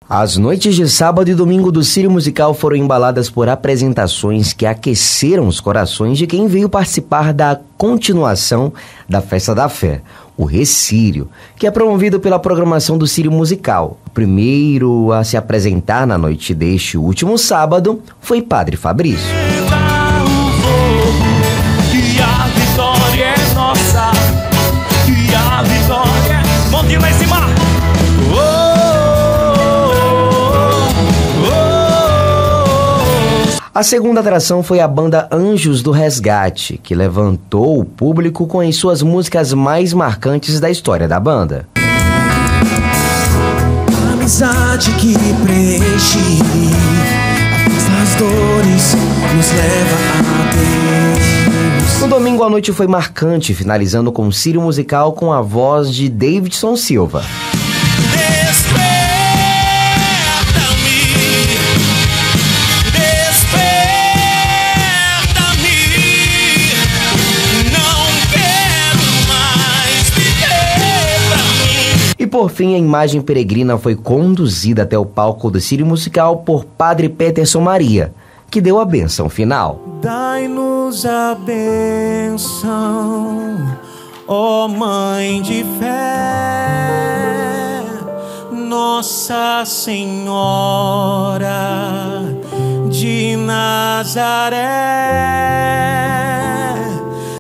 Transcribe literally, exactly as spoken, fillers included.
As noites de sábado e domingo do Círio Musical foram embaladas por apresentações que aqueceram os corações de quem veio participar da continuação da Festa da Fé, o Recírio, que é promovido pela programação do Círio Musical. O primeiro a se apresentar na noite deste último sábado foi Padre Fabrício. Que a vitória é nossa, que a vitória é... Monte lá em cima! A segunda atração foi a banda Anjos do Resgate, que levantou o público com as suas músicas mais marcantes da história da banda. A amizade que preenche as dores nos leva a Deus. No domingo a noite foi marcante, finalizando com o Círio Musical com a voz de Davidson Silva. E por fim, a imagem peregrina foi conduzida até o palco do Círio Musical por Padre Peterson Maria, que deu a bênção final. Dai-nos a bênção, ó Mãe de fé, Nossa Senhora de Nazaré.